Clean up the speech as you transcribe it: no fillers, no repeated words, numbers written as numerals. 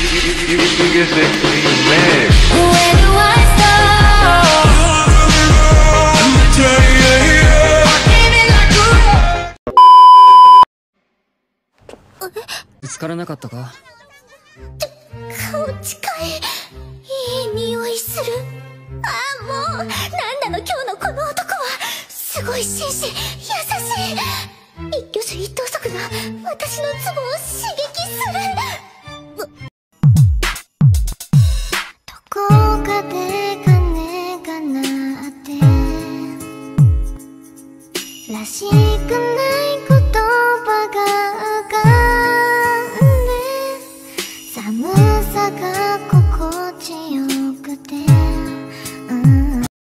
get that clean bag. Where do I start? Give it like a 見つからなかったか？ 顔近い。いい匂いする。ああ、もうなんなの今日のこの男は。すごい紳士、優しい。一挙手一投足が私のツボを刺激する。どこかで鐘が鳴ってらしくない